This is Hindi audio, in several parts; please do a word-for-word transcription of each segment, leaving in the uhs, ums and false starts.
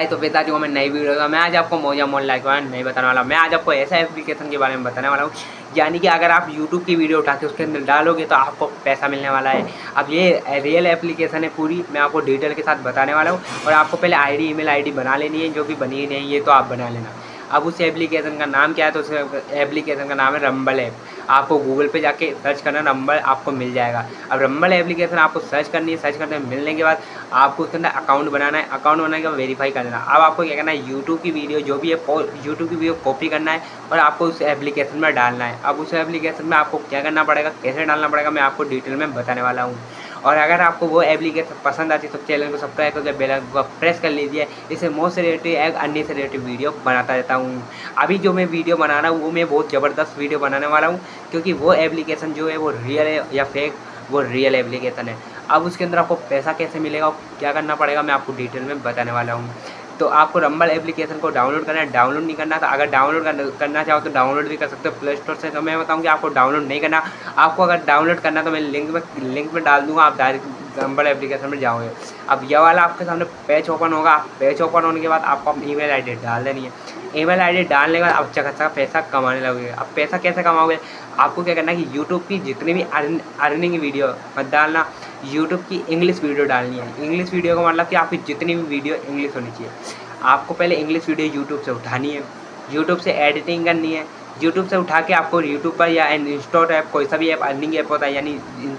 तो पिताजी को मैं नई वीडियो मैं आज आपको मौजा मोन लाइक नहीं बताने वाला हूँ। मैं आज आपको ऐसा एप्लीकेशन के बारे में बताने वाला हूँ, यानी कि अगर आप यूट्यूब की वीडियो उठा के उसके अंदर डालोगे तो आपको पैसा मिलने वाला है। अब ये रियल एप्लीकेशन है पूरी, मैं आपको डिटेल के साथ बताने वाला हूँ। और आपको पहले आईडी ईमेल आईडी बना लेनी है, जो भी बनी नहीं है तो आप बना लेना। अब उस एप्लीकेशन का नाम क्या है, तो उस एप्लीकेशन का नाम है रंबल ऐप। आपको गूगल पे जाके सर्च करना, रंबल आपको मिल जाएगा। अब रंबल एप्लीकेशन आपको सर्च करनी है, सर्च करने मिलने के बाद आपको उसके अंदर अकाउंट बनाना है। अकाउंट बनाने के बाद वेरीफाई कर देना। अब आपको क्या करना है, यूट्यूब की वीडियो जो भी है यूट्यूब की वीडियो कॉपी करना है और आपको उस एप्लीकेशन में डालना है। अब उस एप्लीकेशन में आपको क्या करना पड़ेगा, कैसे डालना पड़ेगा, मैं आपको डिटेल में बताने वाला हूँ। और अगर आपको वो एप्लीकेशन पसंद आती है तो चैनल को सब्सक्राइब करके बेल आइकन को प्रेस कर लीजिए। इसे मोस्ट से रिलेटेड एक अन्य से रिलेटेड वीडियो बनाता रहता हूँ। अभी जो मैं वीडियो बना रहा हूँ वो मैं बहुत ज़बरदस्त वीडियो बनाने वाला हूँ, क्योंकि वो एप्लीकेशन जो है वो रियल है या फेक, वो रियल एप्लीकेशन है। अब उसके अंदर आपको पैसा कैसे मिलेगा, क्या करना पड़ेगा, मैं आपको डिटेल में बताने वाला हूँ। तो आपको रंबल एप्लीकेशन को डाउनलोड करना है। डाउनलोड नहीं करना था, अगर डाउनलोड करना, करना चाहो तो डाउनलोड भी कर सकते हो प्ले स्टोर से। तो मैं बताऊँ कि आपको डाउनलोड नहीं करना। आपको अगर डाउनलोड करना तो मैं लिंक में लिंक में डाल दूँगा, आप डायरेक्ट रंबल एप्लीकेशन में जाओगे। अब यह वाला आपके सामने पेज ओपन होगा। पेज ओपन होने के बाद आपको अपनी ईमेल आई डी डाल देनी है। ईमेल आईडी डालने के बाद आप अच्छा खासा पैसा कमाने लगोगे। अब पैसा कैसे कमाओगे, आपको क्या करना है कि यूट्यूब की जितनी भी अर्निंग वीडियो मत डालना, यूट्यूब की इंग्लिश वीडियो डालनी है। इंग्लिश वीडियो का मतलब कि आपकी जितनी भी वीडियो इंग्लिश होनी चाहिए। आपको पहले इंग्लिश वीडियो यूट्यूब से उठानी है, यूट्यूब से एडिटिंग करनी है। यूट्यूब से उठा के आपको यूट्यूब पर या इंस्टॉट ऐप, कोई सा भी ऐप अर्निंग ऐप होता है यानी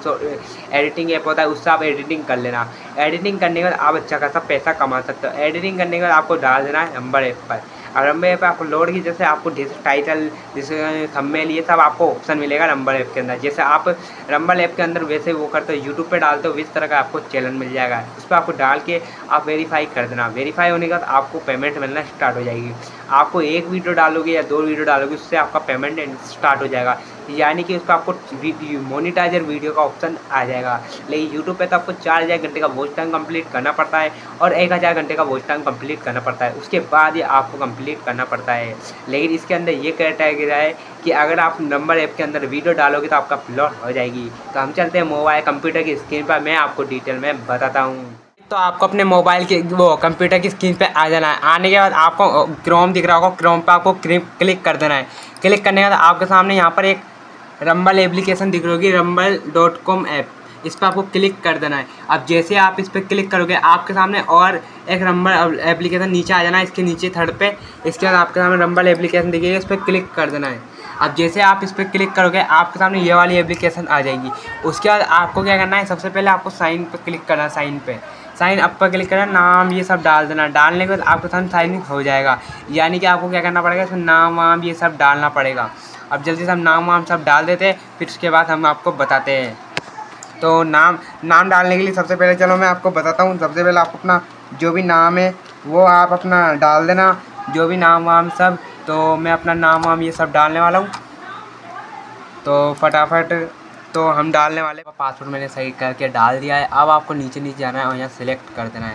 एडिटिंग ऐप होता है, उससे आप एडिटिंग कर लेना। एडिटिंग करने के बाद आप अच्छा खासा पैसा कमा सकते हो। एडिटिंग करने के बाद आपको डाल देना है रंबल ऐप पर। और रंबल ऐप पर आपको लोड की जैसे आपको जैसे टाइटल, जैसे थंबनेल, ये सब आपको ऑप्शन मिलेगा रंबल ऐप के अंदर। जैसे आप रंबल ऐप के अंदर वैसे वो करते हो, यूट्यूब पे डालते हो, इस तरह का आपको चैनल मिल जाएगा। उस पर आपको डाल के आप वेरीफाई कर देना। वेरीफाई होने के बाद आपको पेमेंट मिलना स्टार्ट हो जाएगी। आपको एक वीडियो डालोगे या दो वीडियो डालोगे, उससे आपका पेमेंट स्टार्ट हो जाएगा, यानी कि उस पर आपको मोनिटाइजर वीडियो का ऑप्शन आ जाएगा। लेकिन यूट्यूब पे तो आपको चार हज़ार घंटे का वॉच टाइम कंप्लीट करना पड़ता है और एक हज़ार घंटे का वॉच टाइम कंप्लीट करना पड़ता है, उसके बाद ये आपको कंप्लीट करना पड़ता है। लेकिन इसके अंदर ये कैटेगरी है कि अगर आप रंबल ऐप के अंदर वीडियो डालोगे तो आपका अपलोड हो जाएगी। तो हम चलते हैं मोबाइल कंप्यूटर की स्क्रीन पर, मैं आपको डिटेल में बताता हूँ। तो आपको अपने मोबाइल के वो कंप्यूटर की स्क्रीन पे आ जाना है। आने के बाद आपको क्रोम दिख रहा होगा, क्रोम पे आपको क्लिक कर देना है। क्लिक करने के बाद आपके सामने यहाँ पर एक रंबल एप्लीकेशन दिख रही होगी, रंबल डॉट कॉम ऐप। इस पर आपको क्लिक कर देना है। अब जैसे आप इस पर क्लिक करोगे आपके सामने और एक रंबल एप्लीकेशन नीचे आ जाना है, इसके नीचे थर्ड पे। इसके बाद आपके सामने रंबल एप्लीकेशन दिखेगी, इस पर क्लिक कर देना है। अब जैसे आप इस पर क्लिक करोगे आपके सामने ये वाली एप्लीकेशन आ जाएगी। उसके बाद आपको क्या करना है, सबसे पहले आपको साइन पर क्लिक करना है। साइन पे साइन अप पर क्लिक करना, नाम ये सब डाल देना। डालने के बाद आपके सामने साइन हो जाएगा, यानी कि आपको क्या करना पड़ेगा, इसमें नाम वाम ये सब डालना पड़ेगा। अब जल्दी से हम नाम वाम सब डाल देते हैं, फिर उसके बाद हम आपको बताते हैं। तो नाम नाम डालने के लिए सबसे पहले चलो मैं आपको बताता हूँ। सबसे पहले आप अपना जो भी नाम है वो आप अपना डाल देना, जो भी नाम वाम सब। तो मैं अपना नाम वाम ये सब डालने वाला हूँ, तो फटाफट तो हम डालने वाले। पासवर्ड मैंने सही करके डाल दिया है। अब आपको नीचे नीचे जाना है और यहाँ सिलेक्ट कर देना है।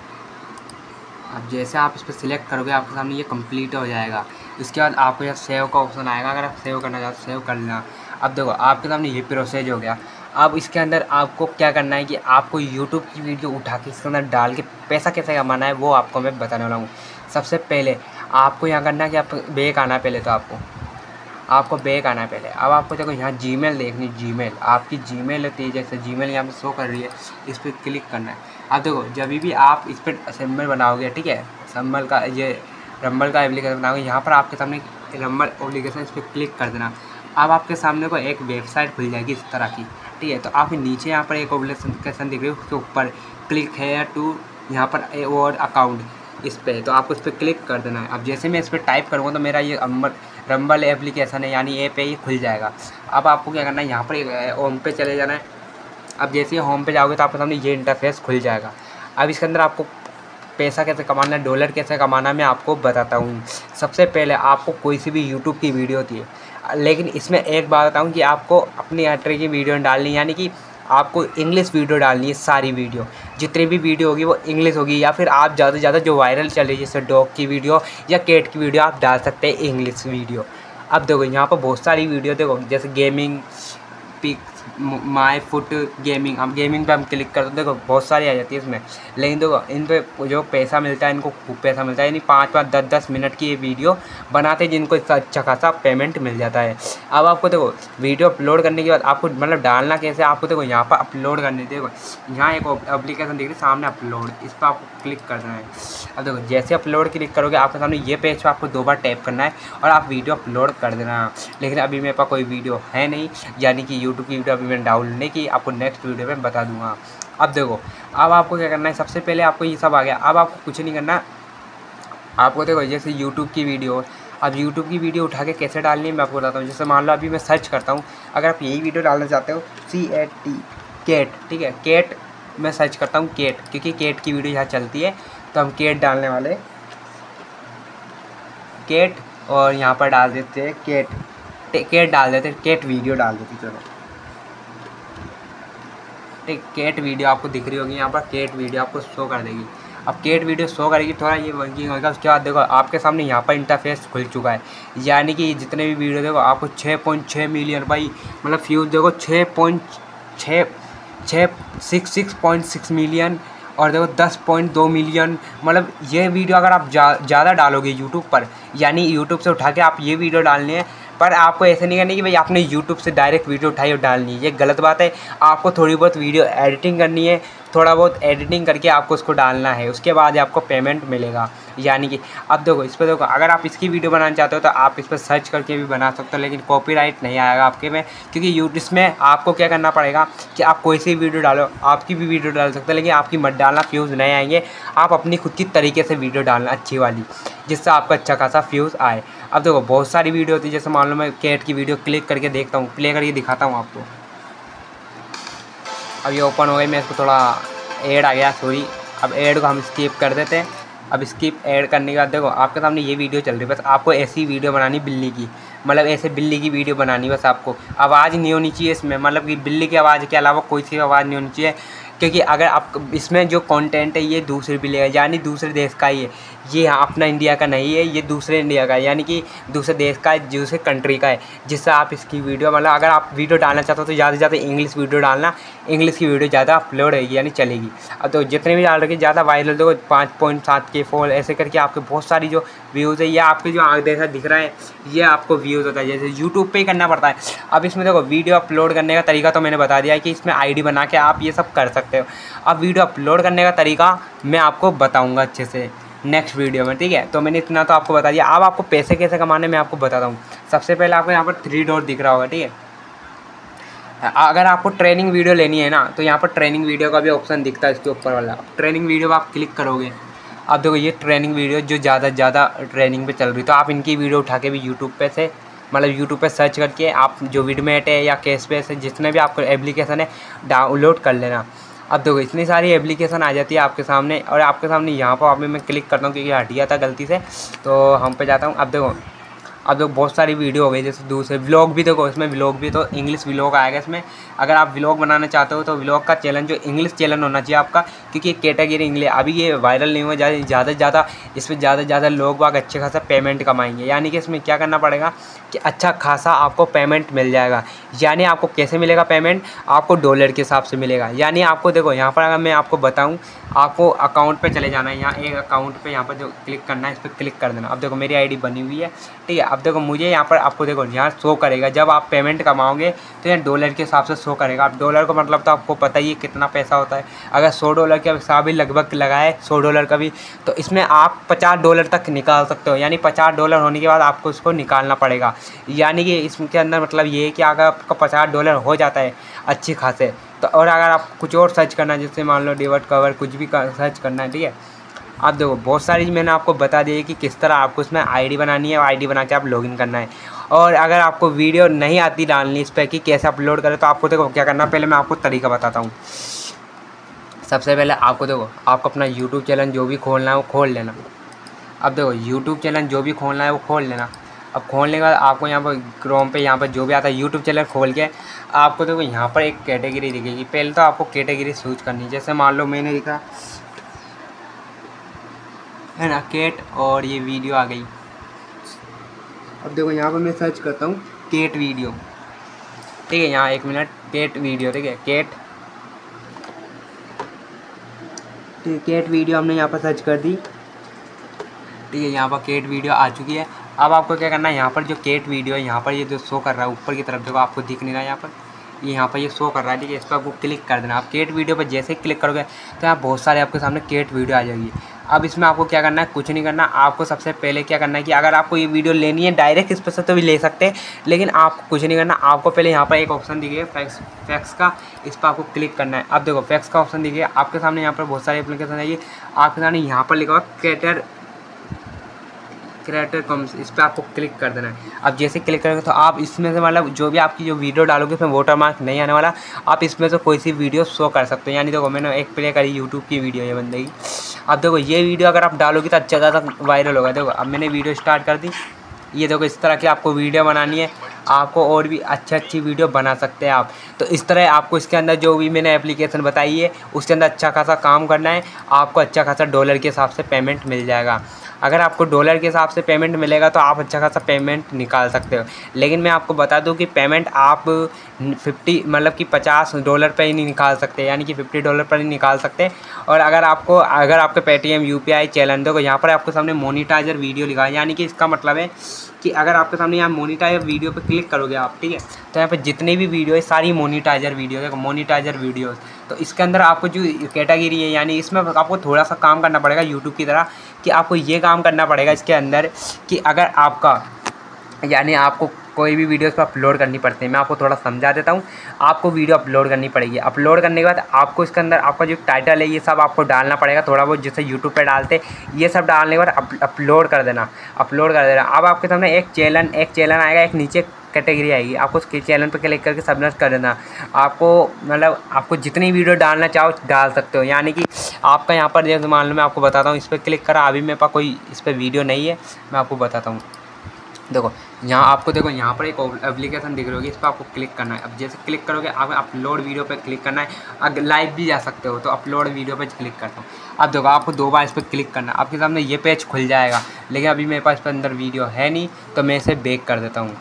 अब जैसे आप इस पर सिलेक्ट करोगे आपके सामने ये कंप्लीट हो जाएगा। इसके बाद आपको यहाँ सेव का ऑप्शन आएगा, अगर आप सेव करना चाहते हो सेव कर लेना। अब देखो आपके सामने ये प्रोसेस हो गया। अब इसके अंदर आपको क्या करना है कि आपको यूट्यूब की वीडियो उठा के इसके अंदर डाल के पैसा कैसे कमाना है वो आपको मैं बताने वाला हूँ। सबसे पहले आपको यहाँ करना है कि आप बैक आना है। पहले तो आपको आपको बैक आना है पहले। अब आपको देखो यहाँ जीमेल देखनी, जीमेल आपकी जीमेल होती है, जैसे जीमेल यहाँ पे शो कर रही है, इस पर क्लिक करना है। अब देखो जब भी आप इस पर सिंबल बनाओगे, ठीक है, सिंबल का ये रंबल का एप्लीकेशन बनाओगे, यहाँ पर आपके सामने रंबल एप्लीकेशन, इस पर क्लिक कर देना। अब आपके सामने को एक वेबसाइट खुल जाएगी इस तरह की, ठीक है। तो आप नीचे यहाँ पर एक एप्लीकेशन दिख रही है, उसके ऊपर क्लिक है टू यहाँ पर और अकाउंट, इस पर तो आपको इस पर क्लिक कर देना है। अब जैसे मैं इस पर टाइप करूँगा तो मेरा ये रंबल एप्लीकेशन है यानी ऐप पे ही खुल जाएगा। अब आपको क्या करना है, यहाँ पर होम पे चले जाना है। अब जैसे ही होम पे जाओगे तो आपके सामने ये इंटरफेस खुल जाएगा। अब इसके अंदर आपको पैसा कैसे कमाना है, डॉलर कैसे कमाना है, मैं आपको बताता हूँ। सबसे पहले आपको कोई सी भी यूट्यूब की वीडियो होती है, लेकिन इसमें एक बात बताऊँ कि आपको अपनी हटरे की वीडियो डालनी, यानी कि आपको इंग्लिश वीडियो डालनी है। सारी वीडियो जितनी भी वीडियो होगी वो इंग्लिश होगी, या फिर आप ज़्यादा से ज़्यादा जो वायरल चल रही है जैसे डॉग की वीडियो या कैट की वीडियो आप डाल सकते हैं इंग्लिश वीडियो। अब देखो यहाँ पर बहुत सारी वीडियो देखो, जैसे gaming, pics, my foot gaming, हम गेमिंग पे हम क्लिक करते देखो बहुत सारी आ जाती है इसमें, लेकिन देखो इन पे जो पैसा मिलता है इनको खूब पैसा मिलता है, यानी पाँच पाँच दस दस मिनट की ये वीडियो बनाते हैं जिनको इसका अच्छा खासा पेमेंट मिल जाता है। अब आपको देखो वीडियो अपलोड करने के बाद आपको मतलब डालना कैसे, आपको देखो यहाँ पर अपलोड करने देखो यहाँ एक एप्लीकेशन दिख रही है सामने अपलोड, इस पर आपको क्लिक करना है। अब देखो जैसे अपलोड क्लिक करोगे आपके सामने ये पेज पर आपको दो बार टैप करना है और आप वीडियो अपलोड कर देना। लेकिन अभी मेरे पास कोई वीडियो है नहीं, यानी कि यूट्यूब की वीडियो अभी मैंने डाउनलोड नहीं की, आपको नेक्स्ट वीडियो में बता दूंगा। अब देखो अब आपको क्या करना है, सबसे पहले आपको ये सब आ गया, अब आपको कुछ नहीं करना, आपको देखो जैसे यूट्यूब की वीडियो, अब यूट्यूब की वीडियो उठा के कैसे डालनी है मैं आपको बताता हूँ। जैसे मान लो अभी मैं सर्च करता हूँ, अगर आप यही वीडियो डालना चाहते हो सी एट टी केट, ठीक है केट मैं सर्च करता हूँ केट, क्योंकि केट की वीडियो यहाँ चलती है तो हम केट डालने वाले केट, और यहाँ पर डाल देते हैं केट केट डाल देते हैं केट वीडियो डाल देते चलो ठीक, केट वीडियो आपको दिख रही होगी यहाँ पर, केट वीडियो आपको शो कर देगी। अब केट वीडियो शो करेगी, थोड़ा ये वर्किंग होगा, उसके बाद देखो आपके सामने यहाँ पर इंटरफेस खुल चुका है, यानी कि जितने भी वीडियो देखो आपको छः पॉइंट छः मिलियन भाई मतलब व्यूज़ देखो छः पॉइंट छः छः six six point six million और देखो दस पॉइंट दो मिलियन। मतलब ये वीडियो अगर आप ज़्यादा डालोगे यूट्यूब पर, यानी यूट्यूब से उठा के आप ये वीडियो डालनी है, पर आपको ऐसे नहीं करनी कि भाई आपने यूट्यूब से डायरेक्ट वीडियो उठाई और डालनी है, ये गलत बात है। आपको थोड़ी बहुत वीडियो एडिटिंग करनी है, थोड़ा बहुत एडिटिंग करके आपको उसको डालना है, उसके बाद आपको पेमेंट मिलेगा। यानी कि अब देखो इस पर देखो अगर आप इसकी वीडियो बनाना चाहते हो तो आप इस पर सर्च करके भी बना सकते हो, लेकिन कॉपीराइट नहीं आएगा आपके में, क्योंकि यूट्यूब इसमें आपको क्या करना पड़ेगा कि आप कोई सी वीडियो डालो, आपकी भी वीडियो डाल सकते हो, लेकिन आपकी मत डालना, व्यूज़ नहीं आएंगे। आप अपनी खुद की तरीके से वीडियो डालना अच्छी वाली, जिससे आपका अच्छा खासा व्यूज़ आए। अब देखो बहुत सारी वीडियो होती है, जैसे मान लो मैं कैट की वीडियो क्लिक करके देखता हूँ, प्ले करके दिखाता हूँ आपको। अब ये ओपन हो गई, मैं इसको थोड़ा ऐड आ गया सॉरी, अब ऐड को हम स्किप कर देते हैं। अब स्किप ऐड करने के बाद देखो आपके सामने ये वीडियो चल रही है, बस आपको ऐसी वीडियो बनानी बिल्ली की, मतलब ऐसे बिल्ली की वीडियो बनानी, बस आपको आवाज़ नहीं होनी चाहिए इसमें, मतलब कि बिल्ली की आवाज़ के अलावा कोई सी आवाज़ नहीं होनी चाहिए, क्योंकि अगर आप इसमें जो कंटेंट है ये दूसरे बिल्ली का यानी दूसरे देश का ही है, ये अपना इंडिया का नहीं है, ये दूसरे इंडिया का है, यानी कि दूसरे देश का है, दूसरे कंट्री का है, जिससे आप इसकी वीडियो मतलब अगर आप वीडियो डालना चाहते हो तो ज़्यादा से ज़्यादा इंग्लिश वीडियो डालना, इंग्लिश की वीडियो ज़्यादा अपलोड होगी यानी चलेगी। अब तो जितने भी डाल रखे ज़्यादा वायरल देखो पाँच पॉइंट सात के फोल ऐसे करके आपके बहुत सारी जो व्यूज़ है, ये आपके जो आगे जैसा दिख रहा है ये आपको व्यूज़ होता है, जैसे यूट्यूब पे ही करना पड़ता है। अब इसमें देखो वीडियो अपलोड करने का तरीका तो मैंने बता दिया है कि इसमें आईडी बना के आप ये सब कर सकते हो। अब वीडियो अपलोड करने का तरीका मैं आपको बताऊंगा अच्छे से नेक्स्ट वीडियो में, ठीक है। तो मैंने इतना तो आपको बता दिया, अब आपको पैसे कैसे कमाने मैं आपको बताता हूँ। सबसे पहले आपको यहाँ पर थ्री डॉट दिख रहा होगा, ठीक है। अगर आपको ट्रेनिंग वीडियो लेनी है ना तो यहाँ पर ट्रेनिंग वीडियो का भी ऑप्शन दिखता है इसके ऊपर वाला, ट्रेनिंग वीडियो आप क्लिक करोगे, अब देखो ये ट्रेनिंग वीडियो जो ज़्यादा से ज़्यादा ट्रेनिंग पे चल रही, तो आप इनकी वीडियो उठा के भी यूट्यूब पे से मतलब यूट्यूब पे सर्च करके आप जो वीडमेट है या कैशबेस है जितने भी आपको एप्लीकेशन है डाउनलोड कर लेना। अब देखो इतनी सारी एप्लीकेशन आ जाती है आपके सामने, और आपके सामने यहाँ पर अभी मैं क्लिक करता हूँ क्योंकि हटिया था गलती से, तो हम पे जाता हूँ। अब देखो अब देखो बहुत सारी वीडियो हो गई, जैसे दूसरे व्लॉग भी देखो, इसमें व्लॉग भी तो इंग्लिश व्लॉग आएगा इसमें। अगर आप व्लॉग बनाना चाहते हो तो व्लॉग का चैनल जो इंग्लिश चैनल होना चाहिए आपका, क्योंकि कैटेगरी इंग्लिश, अभी ये वायरल नहीं हुआ, ज़्यादा से ज़्यादा इसमें ज़्यादा से ज़्यादा लोग बाग अच्छे खासा पेमेंट कमाएंगे। यानी कि इसमें क्या करना पड़ेगा कि अच्छा खासा आपको पेमेंट मिल जाएगा। यानी आपको कैसे मिलेगा पेमेंट, आपको डॉलर के हिसाब से मिलेगा। यानी आपको देखो यहाँ पर अगर मैं आपको बताऊँ, आपको अकाउंट पे चले जाना है, यहाँ एक अकाउंट पे यहाँ पर जो क्लिक करना है इस पर क्लिक कर देना। अब देखो मेरी आईडी बनी हुई है, ठीक है। अब देखो मुझे यहाँ पर आपको देखो यहाँ शो करेगा, जब आप पेमेंट कमाओगे तो यहाँ डॉलर के हिसाब से शो करेगा। अब डॉलर का मतलब तो आपको पता ही है कितना पैसा होता है। अगर सौ डॉलर के हिसाब भी लगभग लगाए सौ डॉलर का भी, तो इसमें आप पचास डॉलर तक निकाल सकते हो। यानी पचास डॉलर होने के बाद आपको इसको निकालना पड़ेगा। यानी कि इसके अंदर मतलब ये है कि अगर आपका पचास डॉलर हो जाता है अच्छी खासे, तो और अगर आप कुछ और सर्च करना है, जैसे मान लो डिवर्ट कवर कुछ भी सर्च करना है, ठीक है। अब देखो बहुत सारी मैंने आपको बता दी है कि किस तरह आपको इसमें आईडी बनानी है और आईडी बना के आप लॉगिन करना है। और अगर आपको वीडियो नहीं आती डालनी इस पर कि कैसे अपलोड करें, तो आपको देखो क्या करना, पहले मैं आपको तरीका बताता हूँ। सबसे पहले आपको देखो आपको अपना यूट्यूब चैनल जो भी खोलना है वो खोल लेना। अब देखो यूट्यूब चैनल जो भी खोलना है वो खोल लेना। अब खोलने के बाद आपको यहाँ पर क्रोम पे यहाँ पर जो भी आता है यूट्यूब चैनल खोल के आपको देखो यहाँ पर एक कैटेगरी दिखेगी। पहले तो आपको कैटेगरी चूज करनी है, जैसे मान लो मैंने लिखा है ना केट, और ये वीडियो आ गई। अब देखो यहाँ पर मैं सर्च करता हूँ केट वीडियो, ठीक है। यहाँ एक मिनट केट वीडियो, ठीक है, केट केट वीडियो हमने यहाँ पर सर्च कर दी, ठीक है। यहाँ पर केट वीडियो आ चुकी है। अब आपको क्या करना है, यहाँ पर जो केट वीडियो है यहाँ पर ये जो शो कर रहा है ऊपर की तरफ, देखो आपको दिख नहीं रहा है यहाँ पर, ये यहाँ पर ये शो कर रहा है, ठीक है। इस पर आपको क्लिक कर देना। आप केट वीडियो पर जैसे ही क्लिक करोगे तो यहाँ बहुत सारे आपके सामने केट वीडियो आ जाएगी। अब इसमें आपको क्या करना है, कुछ नहीं करना। आपको सबसे पहले क्या करना है कि अगर आपको ये वीडियो लेनी है डायरेक्ट इस पर से तो भी ले सकते हैं, लेकिन आपको कुछ नहीं करना। आपको पहले यहाँ पर एक ऑप्शन दिखेगा फैक्स फैक्स का, इस पर आपको क्लिक करना है। अब देखो फैक्स का ऑप्शन दिखेगा आपके सामने, यहाँ पर बहुत सारे एप्लीकेशन है, ये आपके सामने यहाँ पर लिखा हुआ क्रिएटर क्रिएटर कॉम्स, इस पर आपको क्लिक कर देना है। अब जैसे क्लिक करेंगे तो आप इसमें से मतलब जो भी आपकी जो वीडियो डालोगे उसमें वाटर मार्क नहीं आने वाला, आप इसमें से कोई सी वीडियो शो कर सकते हो। यानी देखो मैंने एक प्ले करी यूट्यूब की वीडियो है बंदे की। अब देखो ये वीडियो अगर आप डालोगे तो अच्छा ज़्यादा वायरल होगा। देखो अब मैंने वीडियो स्टार्ट कर दी, ये देखो इस तरह की आपको वीडियो बनानी है, आपको और भी अच्छी अच्छी वीडियो बना सकते हैं आप। तो इस तरह आपको इसके अंदर जो भी मैंने एप्लीकेशन बताई है उसके अंदर अच्छा खासा काम करना है, आपको अच्छा खासा डॉलर के हिसाब से पेमेंट मिल जाएगा। अगर आपको डॉलर के हिसाब से पेमेंट मिलेगा तो आप अच्छा खासा पेमेंट निकाल सकते हो। लेकिन मैं आपको बता दूं कि पेमेंट आप फिफ्टी मतलब कि पचास डॉलर पर ही नहीं निकाल सकते, यानी कि फिफ्टी डॉलर पर ही निकाल सकते। और अगर आपको अगर आपके पेटीएम यूपीआई चैनल देखो यहाँ पर आपके सामने मोनीटाइजर वीडियो लिखा है, यानी कि इसका मतलब है कि अगर आपके सामने यहाँ मोनीटाइजर वीडियो पे क्लिक करोगे आप, ठीक है, तो यहाँ पे जितनी भी वीडियो है सारी मोनीटाइजर वीडियो है, मोनीटाइजर वीडियोस। तो इसके अंदर आपको जो कैटेगरी है, यानी इसमें आपको थोड़ा सा काम करना पड़ेगा यूट्यूब की तरह, कि आपको ये काम करना पड़ेगा इसके अंदर कि अगर आपका यानी आपको कोई भी वीडियोस पर अपलोड करनी पड़ती है। मैं आपको थोड़ा समझा देता हूँ। आपको वीडियो अपलोड करनी पड़ेगी, अपलोड करने के बाद आपको इसके अंदर आपका जो टाइटल है ये सब आपको डालना पड़ेगा, थोड़ा बहुत जैसे यूट्यूब पे डालते, ये सब डालने के बाद अप, अपलोड कर देना अपलोड कर देना। अब आपके सामने एक चैनल एक चैनल आएगा, एक नीचे कैटेगरी आएगी, आपको उसके चैनल पर क्लिक करके सबमिट कर देना। आपको मतलब आपको जितनी वीडियो डालना चाहो डाल सकते हो। यानी कि आपका यहाँ पर जैसे मान लो मैं आपको बताता हूँ, इस पर क्लिक करा, अभी मेरे पास कोई इस पर वीडियो नहीं है, मैं आपको बताता हूँ। देखो यहाँ आपको देखो यहाँ पर एक एप्लीकेशन दिख रही होगी, इस पर आपको क्लिक करना है। अब जैसे क्लिक करोगे आप अपलोड वीडियो पे क्लिक करना है। अगर लाइव भी जा सकते हो तो अपलोड वीडियो पे क्लिक करता हूँ। अब देखो आपको दो बार इस पर क्लिक करना है, आपके सामने ये पेज खुल जाएगा, लेकिन अभी मेरे पास इस पर अंदर वीडियो है नहीं तो मैं इसे बैक कर देता हूँ।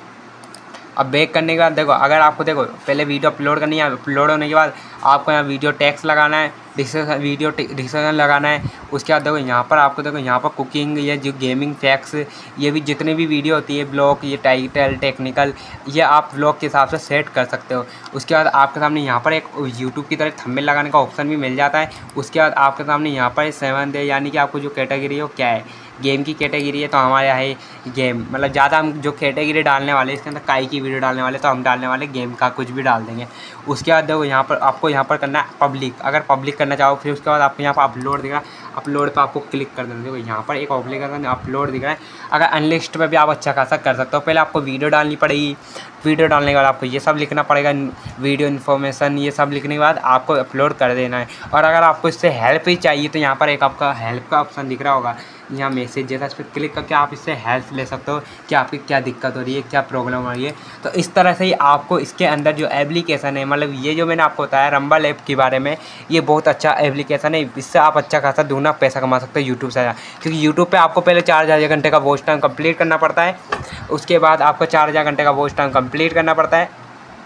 अब बैक करने के बाद देखो अगर आपको देखो पहले वीडियो अपलोड करनी है, अपलोड होने के बाद आपको यहाँ वीडियो टैक्स लगाना है, डिस्क्रिप्शन वीडियो डिस्क्रिप्शन लगाना है। उसके बाद देखो यहाँ पर आपको देखो यहाँ पर कुकिंग, ये जो गेमिंग फैक्ट्स, ये भी जितनी भी वीडियो होती है ब्लॉग, ये टाइटल टेक्निकल, ये आप ब्लॉग के हिसाब से सेट कर सकते हो। उसके बाद आपके सामने यहाँ पर एक यूट्यूब की तरह थंबनेल लगाने का ऑप्शन भी मिल जाता है। उसके बाद आपके सामने यहाँ पर सेवन डे, यानी कि आपको जो कैटेगरी है वो क्या है, गेम की कैटेगरी है, तो हमारे यहाँ है गेम। मतलब ज़्यादा हम जो कैटेगरी डालने वाले इसके अंदर काई की वीडियो डालने वाले, तो हम डालने वाले गेम का कुछ भी डाल देंगे। उसके बाद देखो यहाँ पर आपको यहाँ पर करना है पब्लिक, अगर पब्लिक करना चाहो फिर उसके बाद आपको यहाँ पर अपलोड दिख रहा है, अपलोड पर आपको क्लिक कर देना। देखो यहाँ पर एक एप्लीकेशन अपलोड दिख रहा है। अगर अनलिस्ट पे भी आप अच्छा खासा कर सकते हो। पहले आपको वीडियो डालनी पड़ेगी, वीडियो डालने के बाद आपको ये सब लिखना पड़ेगा, वीडियो इन्फॉर्मेशन, ये सब लिखने के बाद आपको अपलोड कर देना है। और अगर आपको इससे हेल्प ही चाहिए तो यहाँ पर एक आपका हेल्प का ऑप्शन दिख रहा होगा, यहाँ मैसेज जैसा, इस पर क्लिक करके आप इससे हेल्प ले सकते हो कि आपकी क्या दिक्कत हो रही है, क्या प्रॉब्लम हो रही है। तो इस तरह से ही आपको इसके अंदर जो एप्लीकेशन है, मतलब ये जो मैंने आपको बताया रंबल ऐप के बारे में, ये बहुत अच्छा एप्लीकेशन है। इससे आप अच्छा खासा दूना पैसा कमा सकते हो यूट्यूब से, क्योंकि यूट्यूब पे आपको पहले चार हज़ार घंटे का वॉच टाइम कंप्लीट करना पड़ता है। उसके बाद आपको चार हज़ार घंटे का वॉच टाइम कंप्लीट करना पड़ता है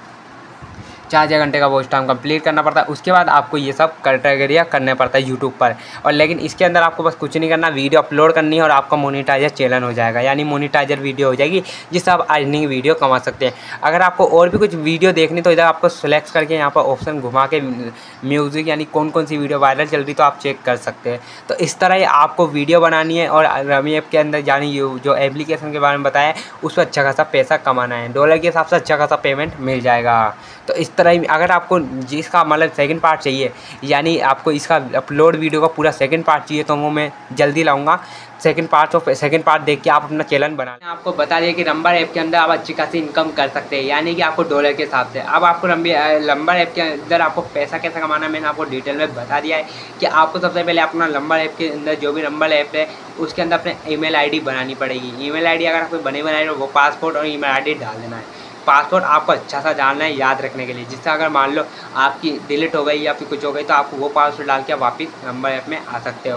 चार हज़ार घंटे का वॉच टाइम कंप्लीट करना पड़ता है। उसके बाद आपको ये सब कैटेगरियाँ करना पड़ता है यूट्यूब पर। और लेकिन इसके अंदर आपको बस कुछ नहीं करना, वीडियो अपलोड करनी है और आपका मोनेटाइजर चैनल हो जाएगा, यानी मोनेटाइजर वीडियो हो जाएगी जिससे आप अर्निंग वीडियो कमा सकते हैं। अगर आपको और भी कुछ वीडियो देखनी तो इधर आपको सेलेक्ट करके यहाँ पर ऑप्शन घुमा के म्यूज़िक, यानी कौन कौन सी वीडियो वायरल चल रही तो आप चेक कर सकते हैं। तो इस तरह ही आपको वीडियो बनानी है और रमी ऐप के अंदर यानी जो एप्लीकेशन के बारे में बताया उस पर अच्छा खासा पैसा कमाना है, डॉलर के हिसाब से अच्छा खासा पेमेंट मिल जाएगा। तो इस तरह ही अगर आपको जिसका मतलब सेकंड पार्ट चाहिए, यानी आपको इसका अपलोड वीडियो का पूरा सेकंड पार्ट चाहिए, तो वो मैं जल्दी लाऊंगा। सेकंड पार्ट और सेकंड पार्ट देख के आप अपना चैनल बना लें। आपको बता दिया कि रंबल ऐप के अंदर आप अच्छी खासी इनकम कर सकते हैं, यानी कि आपको डॉलर के हिसाब से। अब आपको रंबल ऐप के अंदर आपको पैसा कैसे कमाना है मैंने आपको डिटेल में बता दिया है कि आपको सबसे पहले अपना रंबल ऐप के अंदर जो भी रंबल ऐप है उसके अंदर अपने ईमेल आईडी बनानी पड़ेगी। ईमेल आईडी अगर आपको बनी बनाई हो, वो पासपोर्ट और ईमेल आईडी डाल देना है। पासवर्ड आपको अच्छा सा जानना है याद रखने के लिए, जिससे अगर मान लो आपकी डिलीट हो गई या फिर कुछ हो गई तो आप वो पासवर्ड डाल के वापस रंबल ऐप में आ सकते हो।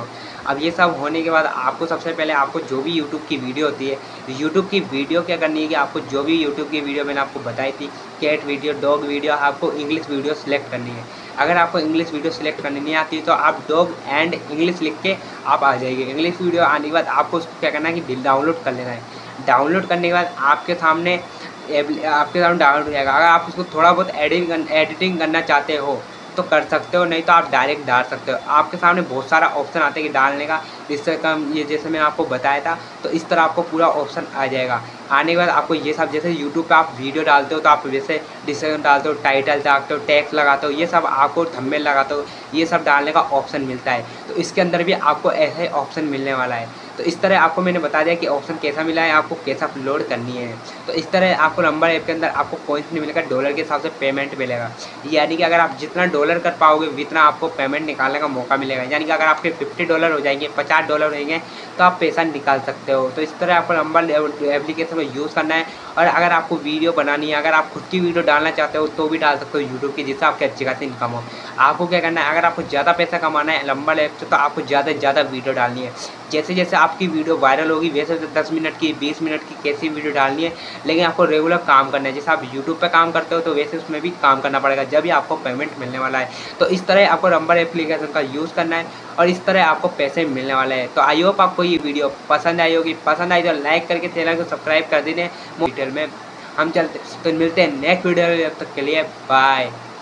अब ये सब होने के बाद आपको सबसे पहले आपको जो भी यूट्यूब की वीडियो होती है, यूट्यूब की वीडियो क्या करनी है कि आपको जो भी यूट्यूब की वीडियो मैंने आपको बताई थी, कैट वीडियो, डॉग वीडियो, आपको इंग्लिश वीडियो सिलेक्ट करनी है। अगर आपको इंग्लिश वीडियो सिलेक्ट करनी नहीं आती तो आप डॉग एंड इंग्लिश लिख के आप आ जाइए। इंग्लिश वीडियो आने के बाद आपको उसको क्या करना है कि डाउनलोड कर लेना है। डाउनलोड करने के बाद आपके सामने आपके सामने डाउनलोड हो जाएगा। अगर आप उसको थोड़ा बहुत एडिटिंग एडिटिंग करना चाहते हो तो कर सकते हो, नहीं तो आप डायरेक्ट डाल सकते हो। आपके सामने बहुत सारा ऑप्शन आता है कि डालने का, जिससे कम ये जैसे मैंने आपको बताया था, तो इस तरह आपको पूरा ऑप्शन आ जाएगा। आने के बाद आपको ये सब, जैसे यूट्यूब पे आप वीडियो डालते हो तो आप जैसे डिस्क्रिप्शन डालते हो, टाइटल डालते हो, टैक्स लगाते हो, ये सब आपको थंबनेल लगाते हो, ये सब डालने का ऑप्शन मिलता है। तो इसके अंदर भी आपको ऐसे ऑप्शन मिलने वाला है। तो इस तरह आपको मैंने बता दिया कि ऑप्शन कैसा मिला है, आपको कैसा अपलोड करनी है। तो इस तरह आपको नंबर ऐप के अंदर आपको कॉइन्स नहीं मिलेगा, डॉलर के हिसाब से पेमेंट मिलेगा। यानी कि अगर आप जितना डॉलर कर पाओगे उतना आपको पेमेंट निकालने का मौका मिलेगा। यानी कि अगर आपके फिफ्टी डॉलर हो जाएंगे, पचास डॉलर हो जाएंगे, तो आप पैसा निकाल सकते हो। तो इस तरह आपको नंबर एप्लीकेशन में यूज़ करना है। और अगर आपको वीडियो बनानी है, अगर आप खुद की वीडियो डालना चाहते हो तो भी डाल सकते हो यूट्यूब की, जिससे आपकी अच्छी खासी इनकम हो। आपको क्या करना है, अगर आपको ज़्यादा पैसा कमाना है नंबर ऐप से, तो आपको ज़्यादा से ज़्यादा वीडियो डालनी है। जैसे जैसे आपकी वीडियो वायरल होगी वैसे वैसे दस मिनट की, बीस मिनट की कैसी वीडियो डालनी है, लेकिन आपको रेगुलर काम करना है। जैसे आप यूट्यूब पे काम करते हो तो वैसे उसमें भी काम करना पड़ेगा, जब भी आपको पेमेंट मिलने वाला है। तो इस तरह आपको नंबर एप्लीकेशन का यूज़ करना है और इस तरह आपको पैसे मिलने वाले हैं। तो आई होप आपको ये वीडियो पसंद आई होगी। पसंद आई तो लाइक करके चैनल को सब्सक्राइब कर दीजिए। डिटेल में हम चलते तो मिलते हैं नेक्स्ट वीडियो में, तब तक के लिए बाय।